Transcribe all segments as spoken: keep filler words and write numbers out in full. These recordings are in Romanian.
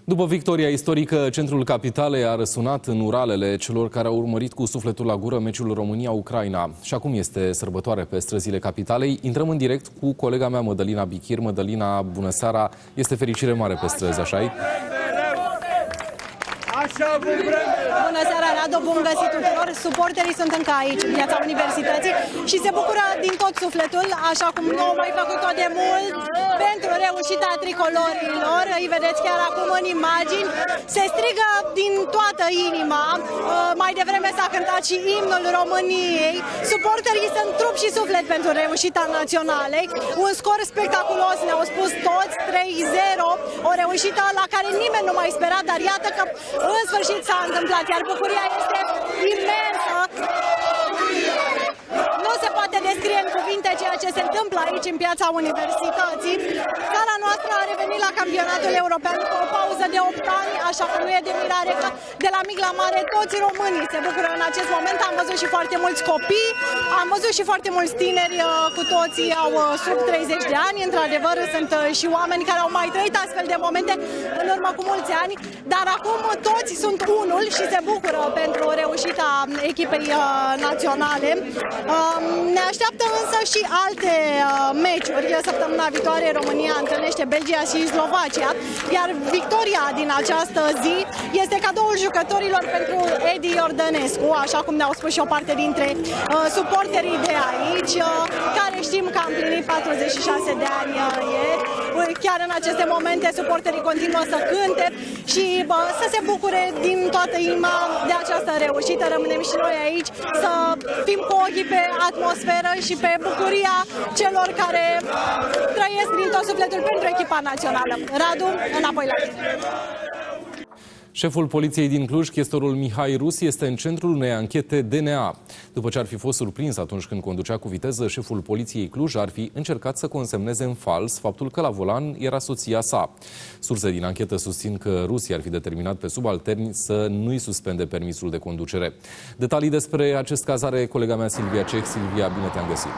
După victoria istorică, centrul capitalei a răsunat în uralele celor care au urmărit cu sufletul la gură meciul România-Ucraina. Și acum este sărbătoare pe străzile capitalei. Intrăm în direct cu colega mea, Mădălina Bichir. Mădălina, bună seara! Este fericire mare pe străzi, așa-i? Bună seara, Radu, bun găsit tuturor! Suporterii sunt încă aici, în piața Universității, și se bucură din tot sufletul, așa cum nu au mai făcut-o de mult, pentru reușita tricolorilor. Îi vedeți chiar acum în imagini. Se strigă din toată inima. Mai devreme s-a cântat și imnul României. Suporterii sunt trup și suflet pentru reușita naționalei. Un scor spectaculos, ne-au spus toți, trei zero, o reușită la care nimeni nu mai spera, dar iată că în sfârșit s-a întâmplat, iar bucuria este imensă. Nu se poate descrie în cuvinte ceea ce se întâmplă aici în piața Universității. Țara noastră a revenit la campionatul european cu o pauză de opt ani, așa că nu e de mirare că de la mic la mare toți românii se bucură în acest moment. Am văzut și foarte mulți copii, am văzut și foarte mulți tineri, cu toții au sub treizeci de ani. Într-adevăr, sunt și oameni care au mai trăit astfel de momente în urmă cu mulți ani, dar acum toți sunt unul și se bucură pentru reușita echipei naționale. Ne așteaptă însă și alte meciuri. Săptămâna viitoare România întâlnește Belgia și Slovacia, iar victoria din această zi este cadoul jucătorilor pentru Edi Iordănescu, așa cum ne-au spus și o parte dintre suporterii de aici, care știm că a împlinit patruzeci și șase de ani ieri. Chiar în aceste momente suporterii continuă să cânte și bă, să se bucure din toată inima de această reușită. Rămânem și noi aici să fim cu ochii pe atmosferă și pe bucuria celor care trăiesc din tot sufletul pentru echipa națională. Radu, înapoi la tine. Șeful poliției din Cluj, chestorul Mihai Rus, este în centrul unei anchete D N A. După ce ar fi fost surprins atunci când conducea cu viteză, șeful poliției Cluj ar fi încercat să consemneze în fals faptul că la volan era soția sa. Surse din anchetă susțin că Rus ar fi determinat pe subalterni să nu-i suspende permisul de conducere. Detalii despre acest caz are colega mea Silvia Ceh. Silvia, bine te-am găsit!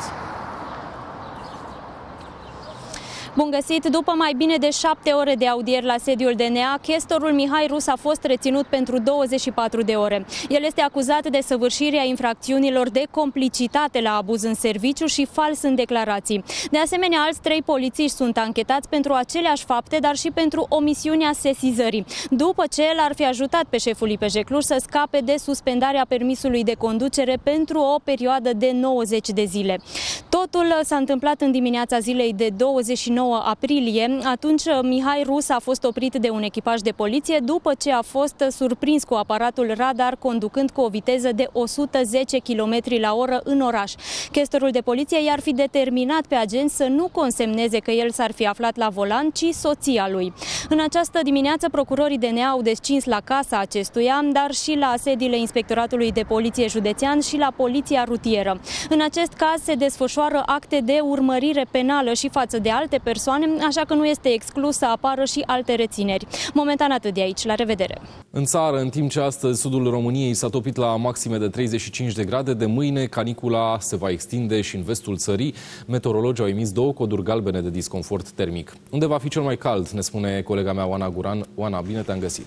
Bun găsit! După mai bine de șapte ore de audieri la sediul D N A, chestorul Mihai Rus a fost reținut pentru douăzeci și patru de ore. El este acuzat de săvârșirea infracțiunilor de complicitate la abuz în serviciu și fals în declarații. De asemenea, alți trei polițiști sunt anchetați pentru aceleași fapte, dar și pentru omisiunea sesizării, după ce el ar fi ajutat pe șeful I P J Cluj să scape de suspendarea permisului de conducere pentru o perioadă de nouăzeci de zile. Totul s-a întâmplat în dimineața zilei de douăzeci și nouă aprilie. Atunci Mihai Rus a fost oprit de un echipaj de poliție după ce a fost surprins cu aparatul radar conducând cu o viteză de o sută zece kilometri la oră în oraș. Chestorul de poliție i-ar fi determinat pe agenți să nu consemneze că el s-ar fi aflat la volan, ci soția lui. În această dimineață, procurorii D N A au descins la casa acestuia, dar și la sediile Inspectoratului de Poliție Județean și la Poliția Rutieră. În acest caz se desfășoară acte de urmărire penală și față de alte persoane, așa că nu este exclus să apară și alte rețineri. Momentan atât de aici. La revedere! În țară, în timp ce astăzi sudul României s-a topit la maxime de treizeci și cinci de grade, de mâine canicula se va extinde și în vestul țării. Meteorologii au emis două coduri galbene de disconfort termic. Unde va fi cel mai cald, ne spune colega mea Oana Guran. Oana, bine te-am găsit!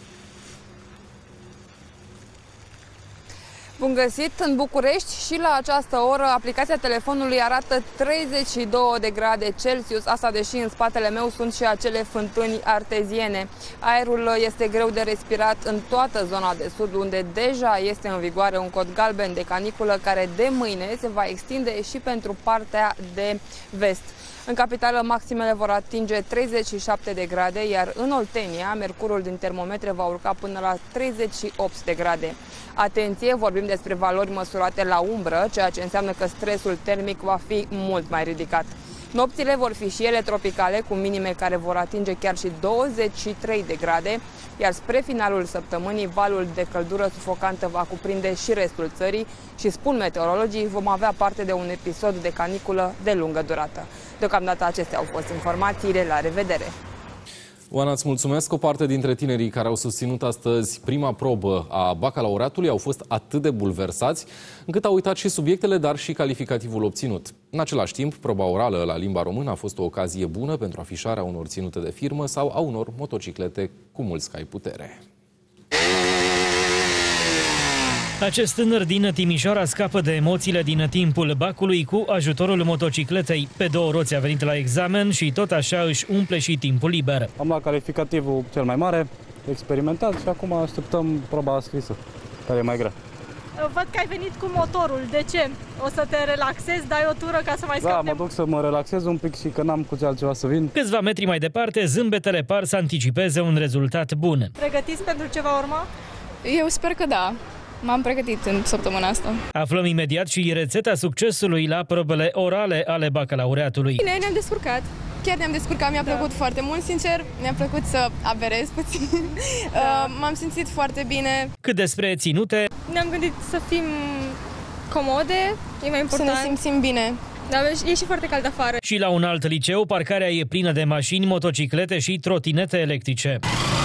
Bun găsit! În București și la această oră aplicația telefonului arată treizeci și două de grade Celsius, asta deși în spatele meu sunt și acele fântâni arteziene. Aerul este greu de respirat în toată zona de sud, unde deja este în vigoare un cod galben de caniculă care de mâine se va extinde și pentru partea de vest. În capitală, maximele vor atinge treizeci și șapte de grade, iar în Oltenia, mercurul din termometre va urca până la treizeci și opt de grade. Atenție, vorbim despre valori măsurate la umbră, ceea ce înseamnă că stresul termic va fi mult mai ridicat. Nopțile vor fi și ele tropicale, cu minime care vor atinge chiar și douăzeci și trei de grade, iar spre finalul săptămânii, valul de căldură sufocantă va cuprinde și restul țării și, spun meteorologii, vom avea parte de un episod de caniculă de lungă durată. Deocamdată acestea au fost informațiile. La revedere! Oana, îți mulțumesc. O parte dintre tinerii care au susținut astăzi prima probă a bacalaureatului au fost atât de bulversați încât au uitat și subiectele, dar și calificativul obținut. În același timp, proba orală la limba română a fost o ocazie bună pentru afișarea unor ținute de firmă sau a unor motociclete cu mulți cai putere. Acest tânăr din Timișoara scapă de emoțiile din timpul bacului cu ajutorul motocicletei. Pe două roți a venit la examen și tot așa își umple și timpul liber. Am luat calificativul cel mai mare, experimentat, și acum așteptăm proba scrisă, care e mai grea. Văd că ai venit cu motorul. De ce? O să te relaxezi, dai o tură ca să mai scapi? Da, mă duc să mă relaxez un pic și că n-am cu ce altceva să vin. Câțiva metri mai departe, zâmbetele par să anticipeze un rezultat bun. Pregătiți pentru ce va urma? Eu sper că da. M-am pregătit în săptămâna asta. Aflăm imediat și rețeta succesului la probele orale ale bacalaureatului. Bine, ne-am descurcat. Chiar ne-am descurcat, mi-a plăcut da. foarte mult, sincer. Mi-a plăcut să averez puțin. Da. M-am simțit foarte bine. Cât despre ținute, ne-am gândit să fim comode, e mai important. Să ne simțim bine. Da, e și foarte cald afară. Și la un alt liceu, parcarea e plină de mașini, motociclete și trotinete electrice.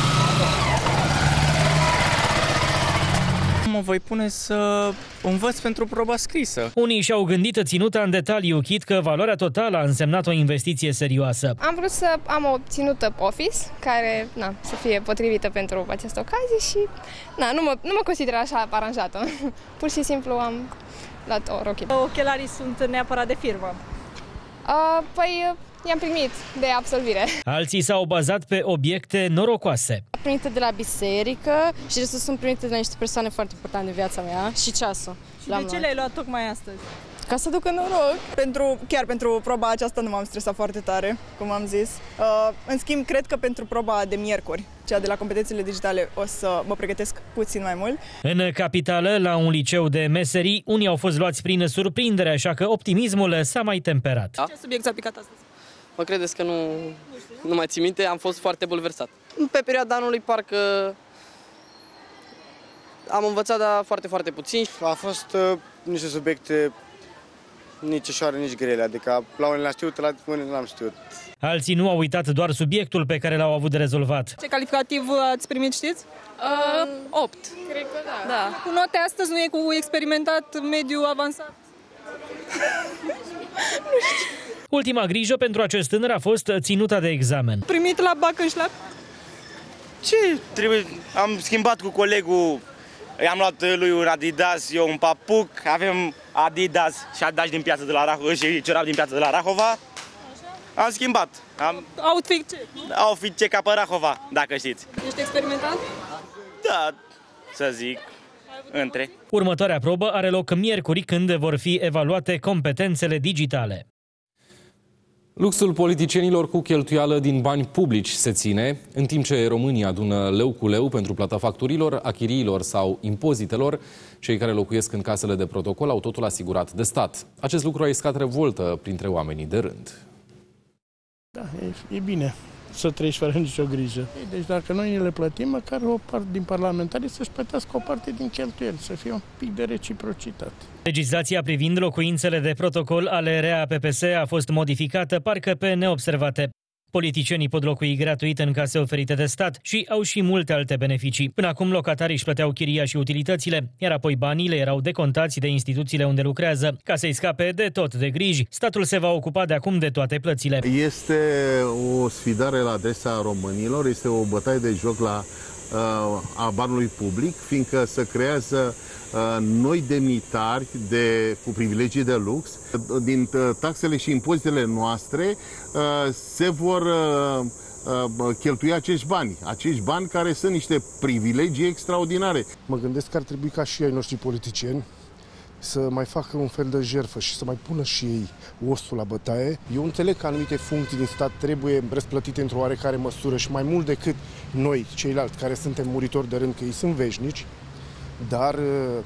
Mă voi pune să învăț pentru proba scrisă. Unii și-au gândit ținuta în detaliu, chit că valoarea totală a însemnat o investiție serioasă. Am vrut să am o ținută Office, care na, să fie potrivită pentru această ocazie și na, nu, mă, nu mă consider așa aranjată. Pur și simplu am luat o rochie. Ochelarii sunt neapărat de firmă. Uh, păi i-am primit de absolvire. Alții s-au bazat pe obiecte norocoase. Am primit de la biserică și restul sunt primite de la niște persoane foarte importante în viața mea și ceasul. Și de ce le-ai luat tocmai astăzi? Ca să ducă noroc. Pentru, chiar pentru proba aceasta nu m-am stresat foarte tare, cum am zis. Uh, în schimb, cred că pentru proba de miercuri, cea de la competențele digitale, o să mă pregătesc puțin mai mult. În capitală, la un liceu de meserii, unii au fost luați prin surprindere, așa că optimismul s-a mai temperat. Da? Ce subiect s-a picat astăzi? Mă credeți că nu, nu mai țin minte, am fost foarte bulversat. Pe perioada anului parcă am învățat, dar foarte, foarte puțin. A fost uh, niște subiecte nici ușoare, nici grele, adică la unele le-am știut, la unele l-am știut. Alții nu au uitat doar subiectul pe care l-au avut de rezolvat. Ce calificativ ați primit, știți? Uh, opt. Cred că da. da. Cu note astăzi nu e cu experimentat, mediu, avansat? Nu știu. Ultima grijă pentru acest tânăr a fost ținuta de examen. Primit la bac în șlap? Ce trebuie? Am schimbat cu colegul, i-am luat lui un Adidas, eu un papuc, avem Adidas și Adidas din piața de la Rahova și cerab din piața de la Rahova. Am schimbat. Am... Outfit ce? Outfit ce ca pe Rahova, dacă știți. Ești experimentat? Da, să zic, între. Următoarea probă are loc miercuri, când vor fi evaluate competențele digitale. Luxul politicienilor cu cheltuială din bani publici se ține, în timp ce românii adună leu cu leu pentru plata facturilor, a chiriilor sau impozitelor. Cei care locuiesc în casele de protocol au totul asigurat de stat. Acest lucru a iscat revoltă printre oamenii de rând. Da, e, e bine să trăiești fără nicio grijă. Deci dacă noi ne le plătim, măcar o parte din parlamentari să-și plătească o parte din cheltuieli, să fie un pic de reciprocitate. Legislația privind locuințele de protocol ale R E A P P S a fost modificată parcă pe neobservate. Politicienii pot locui gratuit în case oferite de stat și au și multe alte beneficii. Până acum, locatarii își plăteau chiria și utilitățile, iar apoi banii le erau decontați de instituțiile unde lucrează. Ca să-i scape de tot de griji, statul se va ocupa de acum de toate plățile. Este o sfidare la adresa românilor, este o bătaie de joc la a banului public, fiindcă se creează noi demnitari de, cu privilegii de lux. Din taxele și impozitele noastre se vor cheltui acești bani, acești bani care sunt niște privilegii extraordinare. Mă gândesc că ar trebui ca și ai noștri politicieni să mai facă un fel de jertfă și să mai pună și ei osul la bătaie. Eu înțeleg că anumite funcții din stat trebuie răsplătite într-o oarecare măsură și mai mult decât noi, ceilalți, care suntem muritori de rând, că ei sunt veșnici, dar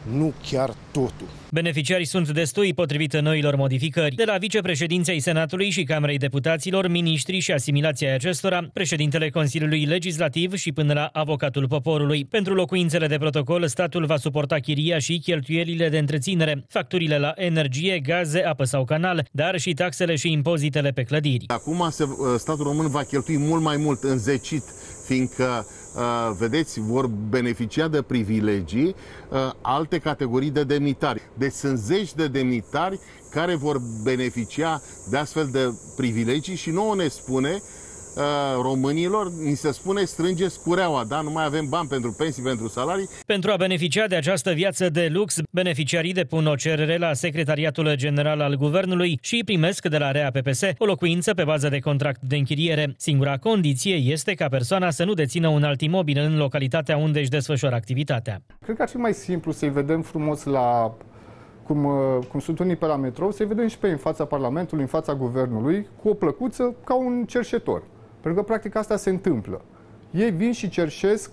nu chiar totul. Beneficiarii sunt destui potrivit noilor modificări. De la vicepreședinții Senatului și Camerei Deputaților, miniștrii și asimilația acestora, președintele Consiliului Legislativ și până la avocatul poporului. Pentru locuințele de protocol, statul va suporta chiria și cheltuielile de întreținere, facturile la energie, gaze, apă sau canal, dar și taxele și impozitele pe clădiri. Acum statul român va cheltui mult mai mult înzecit, fiindcă, vedeți, vor beneficia de privilegii alte categorii de demnitari. Deci sunt zeci de demnitari care vor beneficia de astfel de privilegii și nouă ne spune, românilor, ni se spune strângeți cureaua, da? Nu mai avem bani pentru pensii, pentru salarii. Pentru a beneficia de această viață de lux, beneficiarii depun o cerere la Secretariatul General al Guvernului și primesc de la R E A P P S o locuință pe bază de contract de închiriere. Singura condiție este ca persoana să nu dețină un alt imobil în localitatea unde își desfășoară activitatea. Cred că ar fi mai simplu să-i vedem frumos la cum, cum sunt unii pe la metrou, să-i vedem și pe în fața Parlamentului, în fața Guvernului, cu o plăcuță ca un cerșetor. Pentru că, practic, asta se întâmplă. Ei vin și cerșesc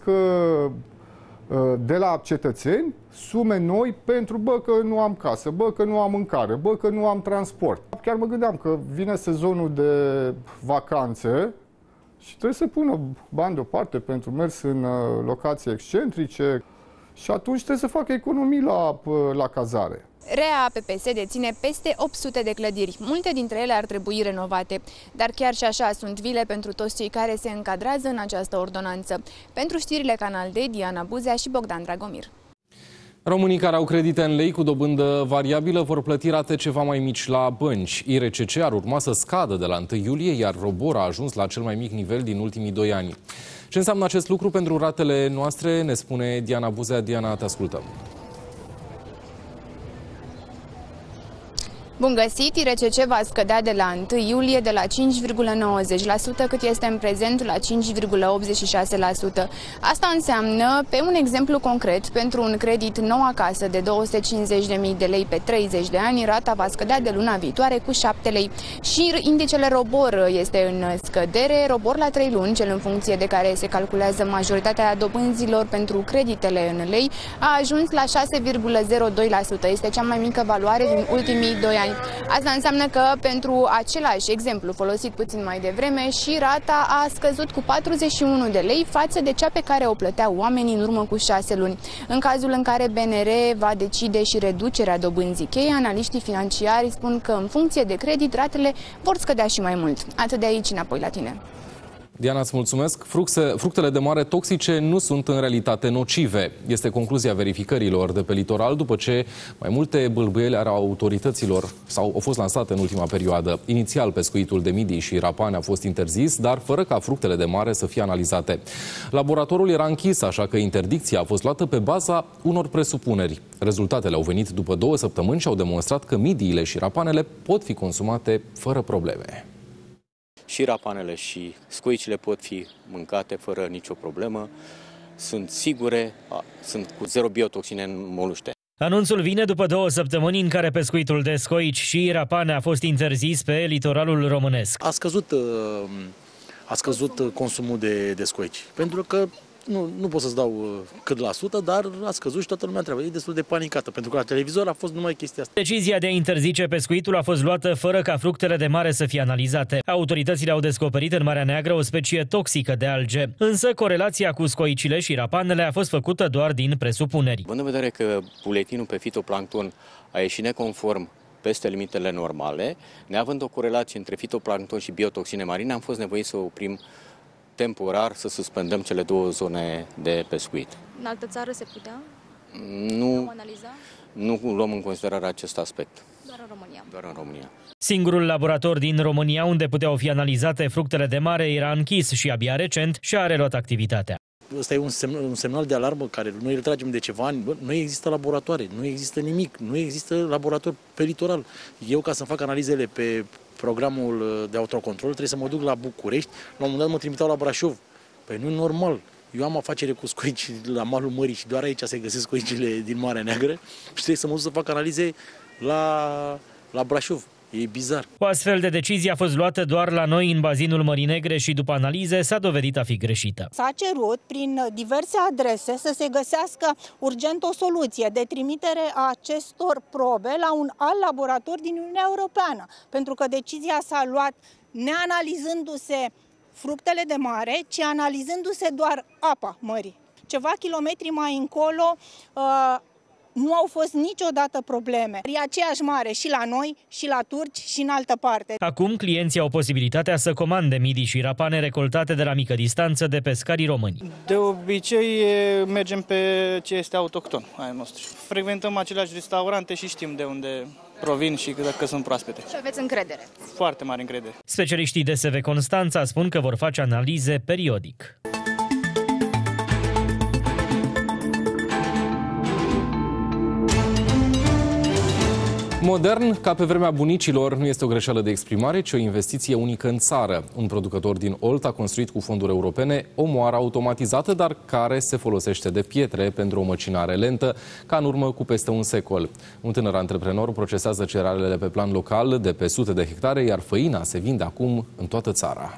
de la cetățeni sume noi pentru, bă, că nu am casă, bă, că nu am mâncare, bă, că nu am transport. Chiar mă gândeam că vine sezonul de vacanțe și trebuie să pună bani deoparte pentru mers în locații excentrice și atunci trebuie să facă economii la, la cazare. R E A P P S deține peste opt sute de clădiri. Multe dintre ele ar trebui renovate. Dar chiar și așa sunt vile pentru toți cei care se încadrează în această ordonanță. Pentru știrile Canal D, Diana Buzea și Bogdan Dragomir. Românii care au credite în lei cu dobândă variabilă vor plăti rate ceva mai mici la bănci. I R C C ar urma să scadă de la întâi iulie, iar ROBOR a ajuns la cel mai mic nivel din ultimii doi ani. Ce înseamnă acest lucru pentru ratele noastre, ne spune Diana Buzea. Diana, te ascultăm. Bun găsit! I R C C va scădea de la întâi iulie de la cinci virgulă nouăzeci la sută, cât este în prezent la cinci virgulă optzeci și șase la sută. Asta înseamnă, pe un exemplu concret, pentru un credit nou acasă de două sute cincizeci de mii de lei pe treizeci de ani, rata va scădea de luna viitoare cu șapte lei. Și indicele ROBOR este în scădere, ROBOR la trei luni, cel în funcție de care se calculează majoritatea dobânzilor pentru creditele în lei, a ajuns la șase virgulă zero doi la sută. Este cea mai mică valoare din ultimii doi ani. Asta înseamnă că pentru același exemplu folosit puțin mai devreme și rata a scăzut cu patruzeci și unu de lei față de cea pe care o plăteau oamenii în urmă cu șase luni. În cazul în care B N R va decide și reducerea dobânzii cheie, analiștii financiari spun că în funcție de credit ratele vor scădea și mai mult. Atât de aici, înapoi la tine. Diana, îți mulțumesc. Fructele de mare toxice nu sunt în realitate nocive. Este concluzia verificărilor de pe litoral după ce mai multe bâlbâieli ale autorităților sau au fost lansate în ultima perioadă. Inițial, pescuitul de midii și rapane a fost interzis, dar fără ca fructele de mare să fie analizate. Laboratorul era închis, așa că interdicția a fost luată pe baza unor presupuneri. Rezultatele au venit după două săptămâni și au demonstrat că midiile și rapanele pot fi consumate fără probleme. Și rapanele și scoicile pot fi mâncate fără nicio problemă, sunt sigure, sunt cu zero biotoxine în moluște. Anunțul vine după două săptămâni în care pescuitul de scoici și rapane a fost interzis pe litoralul românesc. A scăzut, a scăzut consumul de, de scoici, pentru că Nu, nu pot să-ți dau cât la sută, dar a scăzut și toată lumea întreabă. E destul de panicată, pentru că la televizor a fost numai chestia asta. Decizia de a interzice pescuitul a fost luată fără ca fructele de mare să fie analizate. Autoritățile au descoperit în Marea Neagră o specie toxică de alge. Însă corelația cu scoicile și rapanele a fost făcută doar din presupuneri. Având în vedere că buletinul pe fitoplancton a ieșit neconform peste limitele normale, neavând o corelație între fitoplancton și biotoxine marine, am fost nevoiți să oprim temporar, să suspendăm cele două zone de pescuit. În altă țară se putea? Nu, nu luăm în considerare acest aspect. Doar în România. Doar în România. Singurul laborator din România unde puteau fi analizate fructele de mare era închis și abia recent și-a reluat activitatea. Ăsta e un semnal, un semnal de alarmă care noi îl tragem de ceva ani. Bă, nu există laboratoare, nu există nimic, nu există laborator pe litoral. Eu, ca să fac analizele pe programul de autocontrol, trebuie să mă duc la București, la un moment dat mă trimiteau la Brașov. Păi nu e normal. Eu am afacere cu scoici la malul mării și doar aici se găsesc scoicile din Marea Neagră și trebuie să mă duc să fac analize la, la Brașov. E bizar. O astfel de decizie a fost luată doar la noi în bazinul Mării Negre și după analize s-a dovedit a fi greșită. S-a cerut prin diverse adrese să se găsească urgent o soluție de trimitere a acestor probe la un alt laborator din Uniunea Europeană, pentru că decizia s-a luat neanalizându-se fructele de mare, ci analizându-se doar apa mării. Ceva kilometri mai încolo uh, nu au fost niciodată probleme. E aceeași mare și la noi, și la turci, și în altă parte. Acum clienții au posibilitatea să comande midii și rapane recoltate de la mică distanță de pescarii români. De obicei mergem pe ce este autohton ai noștri. Frecventăm aceleași restaurante și știm de unde provin și că sunt proaspete. Și aveți încredere? Foarte mare încredere. Specialiștii de S V Constanța spun că vor face analize periodic. Modern, ca pe vremea bunicilor, nu este o greșeală de exprimare, ci o investiție unică în țară. Un producător din Olt a construit cu fonduri europene o moară automatizată, dar care se folosește de pietre pentru o măcinare lentă, ca în urmă cu peste un secol. Un tânăr antreprenor procesează cerealele pe plan local de pe sute de hectare, iar făina se vinde acum în toată țara.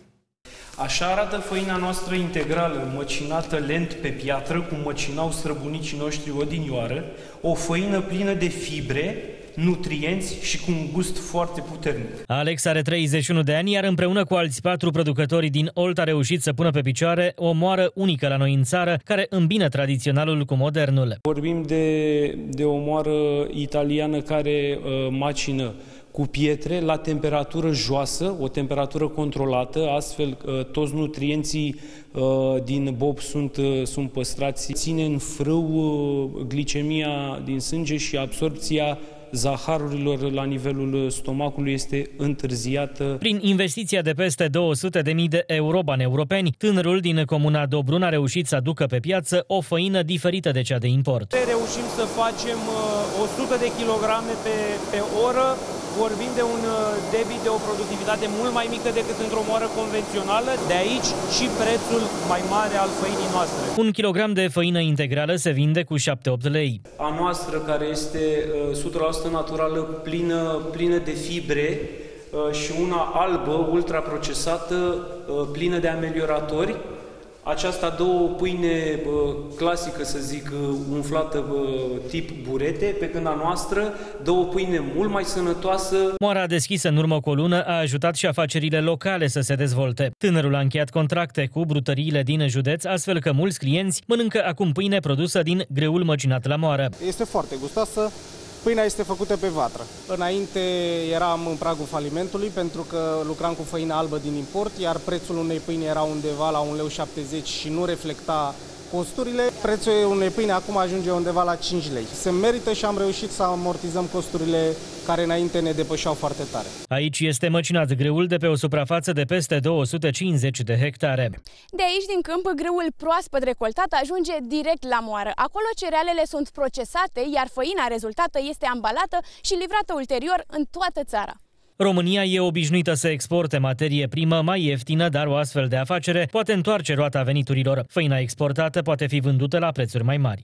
Așa arată făina noastră integrală, măcinată lent pe piatră, cum măcinau străbunicii noștri odinioară, o făină plină de fibre, nutrienți și cu un gust foarte puternic. Alex are treizeci și unu de ani, iar împreună cu alți patru producători din Olt a reușit să pună pe picioare o moară unică la noi în țară, care îmbină tradiționalul cu modernul. Vorbim de, de o moară italiană care uh, macină cu pietre la temperatură joasă, o temperatură controlată, astfel uh, toți nutrienții uh, din bob sunt, uh, sunt păstrați. Ține în frâu uh, glicemia din sânge și absorbția zaharurilor la nivelul stomacului este întârziată. Prin investiția de peste două sute de mii de euro bani europeni, tânărul din comuna Dobrun a reușit să aducă pe piață o făină diferită de cea de import. Reușim să facem o sută de kilograme pe, pe oră, vorbim de un debit de o productivitate mult mai mică decât într-o moară convențională, de aici și prețul mai mare al făinii noastre. Un kilogram de făină integrală se vinde cu șapte opt lei. A noastră, care este o sută la sută naturală, plină, plină de fibre, și una albă, ultraprocesată, plină de amelioratori. Aceasta dă o pâine clasică, să zic, umflată tip burete, pe când a noastră dă o pâine mult mai sănătoasă. Moara deschisă în urmă cu o lună a ajutat și afacerile locale să se dezvolte. Tânărul a încheiat contracte cu brutăriile din județ, astfel că mulți clienți mănâncă acum pâine produsă din greul măcinat la moară. Este foarte gustoasă. Pâinea este făcută pe vatră. Înainte eram în pragul falimentului pentru că lucram cu făină albă din import, iar prețul unei pâini era undeva la un leu șaptezeci și nu reflecta costurile. Prețul unei pâine acum ajunge undeva la cinci lei. Se merită și am reușit să amortizăm costurile care înainte ne depășeau foarte tare. Aici este măcinat greul de pe o suprafață de peste două sute cincizeci de hectare. De aici, din câmp, greul proaspăt recoltat ajunge direct la moară. Acolo cerealele sunt procesate, iar făina rezultată este ambalată și livrată ulterior în toată țara. România e obișnuită să exporte materie primă mai ieftină, dar o astfel de afacere poate întoarce roata veniturilor. Făina exportată poate fi vândută la prețuri mai mari.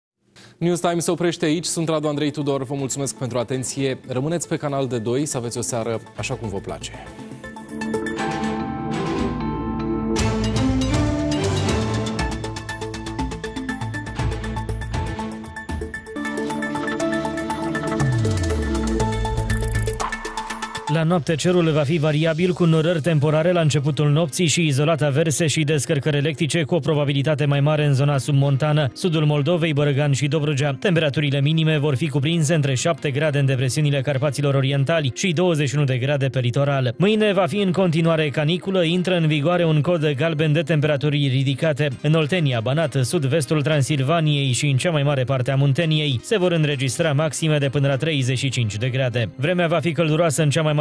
News Time se oprește aici. Sunt Radu Andrei Tudor. Vă mulțumesc pentru atenție. Rămâneți pe canal de doi să aveți o seară așa cum vă place. La noapte cerul va fi variabil cu norări temporare la începutul nopții și izolat averse și descărcări electrice cu o probabilitate mai mare în zona submontană, sudul Moldovei, Bărăgan și Dobrogea. Temperaturile minime vor fi cuprinse între șapte grade în depresiunile Carpaților Orientali și douăzeci și unu de grade pe litoral. Mâine va fi în continuare caniculă, intră în vigoare un cod galben de temperaturi ridicate. În Oltenia, Banat, sud-vestul Transilvaniei și în cea mai mare parte a Munteniei se vor înregistra maxime de până la treizeci și cinci de grade. Vremea va fi călduroasă în cea mai mare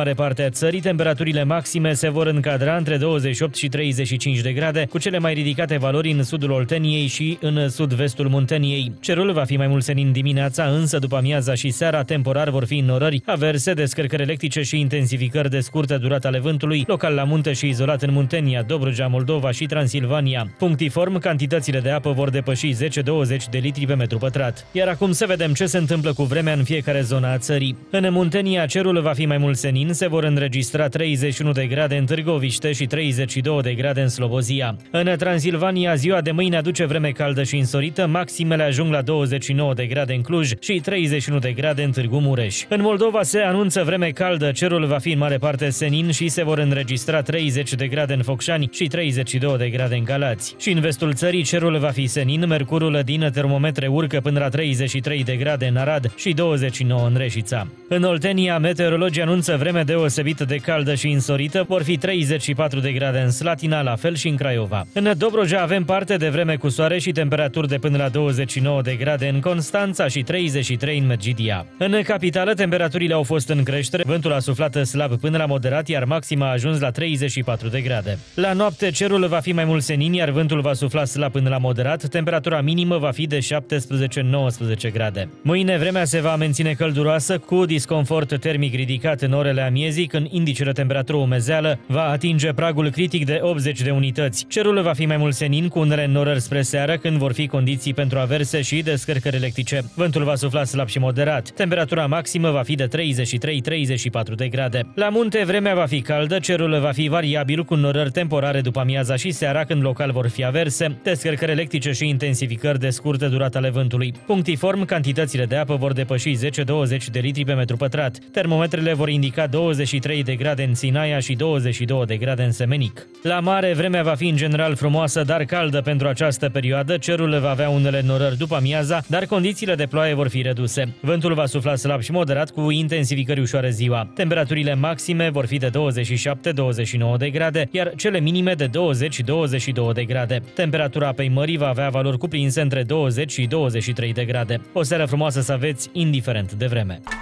mare parte a țării, temperaturile maxime se vor încadra între douăzeci și opt și treizeci și cinci de grade, cu cele mai ridicate valori în sudul Olteniei și în sud-vestul Munteniei. Cerul va fi mai mult senin dimineața, însă după amiaza și seara temporar vor fi înnorări, averse, descărcări electrice și intensificări de scurtă durată ale vântului, local la munte și izolat în Muntenia, Dobrogea, Moldova și Transilvania. Punctiform, cantitățile de apă vor depăși zece douăzeci de litri pe metru pătrat. Iar acum să vedem ce se întâmplă cu vremea în fiecare zonă a țării. În Muntenia cerul va fi mai mult senin, se vor înregistra treizeci și unu de grade în Târgoviște și treizeci și două de grade în Slobozia. În Transilvania, ziua de mâine aduce vreme caldă și însorită, maximele ajung la douăzeci și nouă de grade în Cluj și treizeci și unu de grade în Târgu Mureș. În Moldova se anunță vreme caldă, cerul va fi în mare parte senin și se vor înregistra treizeci de grade în Focșani și treizeci și două de grade în Galați. Și în vestul țării cerul va fi senin, mercurul din termometre urcă până la treizeci și trei de grade în Arad și douăzeci și nouă în Reșița. În Oltenia, meteorologii anunță vreme deosebită de caldă și însorită, vor fi treizeci și patru de grade în Slatina, la fel și în Craiova. În Dobrogea avem parte de vreme cu soare și temperaturi de până la douăzeci și nouă de grade în Constanța și treizeci și trei în Medgidia. În capitală, temperaturile au fost în creștere, vântul a suflat slab până la moderat, iar maxima a ajuns la treizeci și patru de grade. La noapte, cerul va fi mai mult senin, iar vântul va sufla slab până la moderat, temperatura minimă va fi de șaptesprezece nouăsprezece grade. Mâine vremea se va menține călduroasă, cu disconfort termic ridicat în orele amiezii, când indicele temperatură umezeală va atinge pragul critic de optzeci de unități. Cerul va fi mai mult senin, cu unele înnorări spre seară, când vor fi condiții pentru averse și descărcări electrice. Vântul va sufla slab și moderat. Temperatura maximă va fi de treizeci și trei treizeci și patru de grade. La munte vremea va fi caldă, cerul va fi variabil, cu înnorări temporare după amiaza și seara, când local vor fi averse, descărcări electrice și intensificări de scurtă durată ale vântului. Punctiform, cantitățile de apă vor depăși zece douăzeci de litri pe metru pătrat. Termometrele vor indica douăzeci și trei de grade în Sinaia și douăzeci și două de grade în Semenic. La mare, vremea va fi în general frumoasă, dar caldă pentru această perioadă. Cerul va avea unele înnorări după amiaza, dar condițiile de ploaie vor fi reduse. Vântul va sufla slab și moderat, cu intensificări ușoare ziua. Temperaturile maxime vor fi de douăzeci și șapte douăzeci și nouă de grade, iar cele minime de douăzeci douăzeci și două de grade. Temperatura apei mării va avea valori cuprinse între douăzeci și douăzeci și trei de grade. O seară frumoasă să aveți, indiferent de vreme.